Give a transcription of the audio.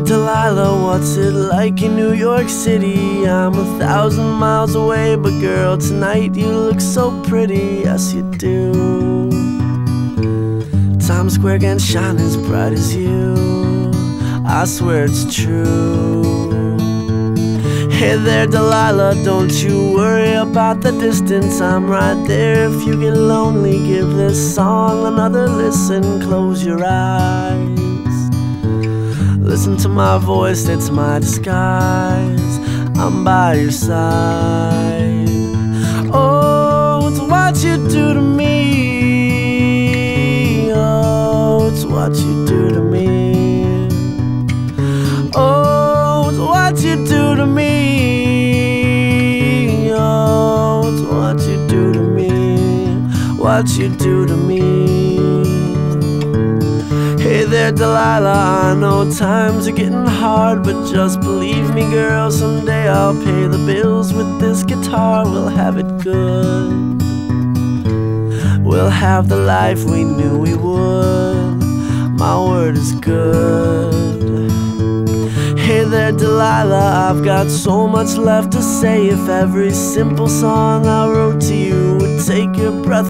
Delilah, what's it like in New York City? I'm 1,000 miles away, but girl, tonight you look so pretty. Yes, you do. Times Square can shine as bright as you. I swear it's true. Hey there, Delilah, don't you worry about the distance. I'm right there if you get lonely. Give this song another listen. Close your eyes. Listen to my voice, it's my disguise. I'm by your side. Oh, it's what you do to me. Oh, it's what you do to me. Oh, it's what you do to me. Oh, it's what you do to me. What you do to me. Hey there, Delilah, I know times are getting hard, but just believe me, girl, someday I'll pay the bills with this guitar. We'll have it good. We'll have the life we knew we would. My word is good. Hey there, Delilah, I've got so much left to say. If every simple song I wrote to you would take your breath